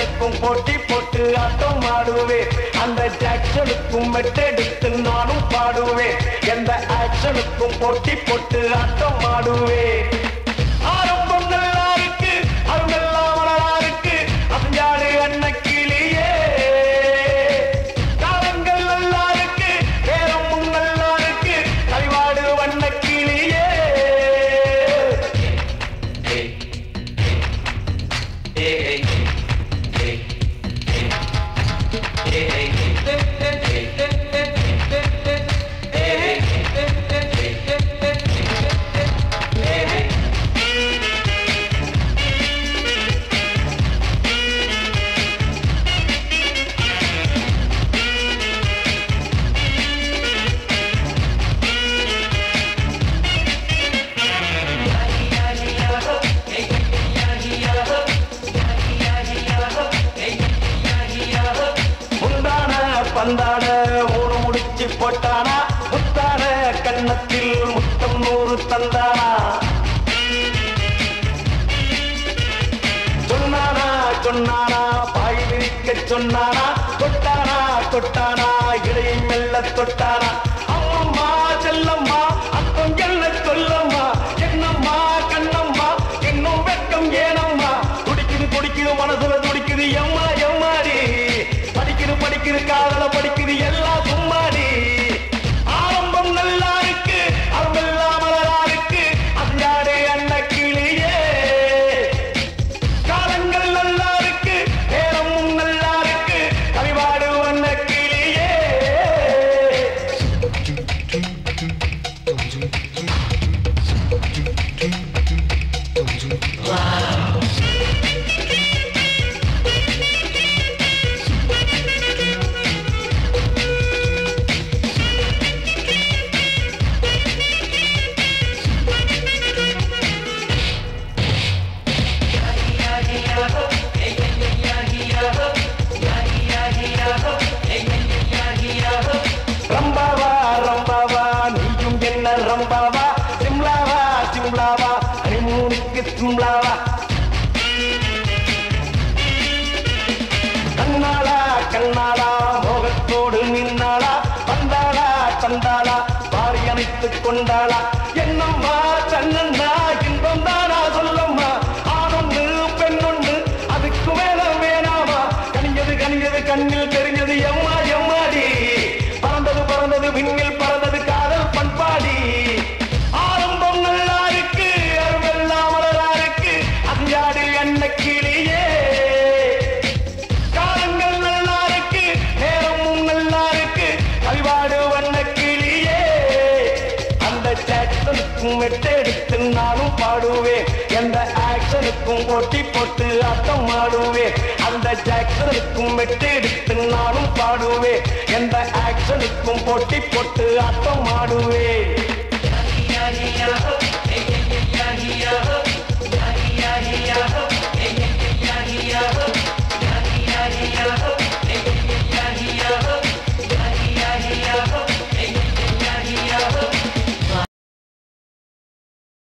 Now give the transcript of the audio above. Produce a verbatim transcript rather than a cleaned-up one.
ஆக்ஷனுக்கும் போட்டி போட்டு ஆட்டம் ஆடுவேன். அந்த ஜாக்சனுக்கும் மெட்டெடுத்து நானும் பாடுவேன். எந்த ஆக்ஷனுக்கும் போட்டி போட்டு ஆட்டம் ஆடுவேன். ஆரம்பம் நல்லா இருக்கு, அருங்கெல்லாம் மலரா இருக்கு, அஞ்சாடு அன்னக்கிளியே. காலங்கள் நல்லா இருக்கு, பேரமும் நல்லா இருக்கு, கரிவாடு வண்ணக்கிளியே. பந்தாட ஊரு முடிச்சு போட்டானா, முத்தான கண்ணத்தில் முத்தம் நூறு தந்தானா. சொன்னானா சொன்னானா பாய் விரிக்க சொன்னானா, தொட்டானா தொட்டானா இடையை மெல்ல தொட்டானா. அம்மம்மா செல்லம்மா அத்தம் என்ன சொல்லம்மா, என்னம்மா கண்ணம்மா இன்னும் வெட்கம் ஏனம்மா. துடிக்குது துடிக்குது மனசுல துடிக்குது எம்மா எம்மாடி. படிக்குது படிக்குது காதல படிக்குது எல்லாம் சும்மாடி. ஆரம்பம் நல்லா இருக்கு, அரும்பெல்லாம் மலரா இருக்கு, அஞ்சாடு அன்னக்கிளியே. காலங்கள் நல்லா இருக்கு, நேரமும் நல்லா இருக்கு, கவிவாடு அன்னக்கிளியே. ரம்பாவா ரம்பாவா நீயும் என்ன ரம்பாவா, சிம்லாவா சிம்லாவா ஹனிமூனுக்கு சிம்லாவா. கண்ணாளா கண்ணாளா மோகத்தோடு நின்னாளா, வந்தாளா தந்தாளா பாரி அணைத்துக் கொண்டாளா. என்னம்மா தன்னண்ணா இன்பம் தானா சொல்லம்மா, ஆணொன்னு பெண்ணொன்னு அதுக்கு மேல வேணாமா. கனிஞ்சது கனிஞ்சது கண்ணில் தெரிஞ்சது எம்மா எம்மாடி. பறந்தது பறந்தது விண்ணில் பறந்தது காதல் பண்பாடி. ஆரம்பம் நல்லா இருக்கு, அருமெல்லாம் மலரா இருக்கு, அஞ்சாடு அன்னக்கிளியே. காலங்கள் நல்லா இருக்கு, நேரமும் நல்லா இருக்கு, கவிவாடு வண்ணக்கிளியே. அந்த ஜாக்சனுக்கும் மெட்டெடுத்து நானும் பாடுவேன். எந்த ஆக்ஷனுக்கும் போட்டி போட்டு ஆட்டம் ஆடுவேன். அந்த ஜாக்சனுக்கும் மெட்டெடுத்து நானும் பாடுவேன். எந்த ஆக்ஷனுக்கும் போட்டி போட்டு ஆட்டம் ஆடுவேன்.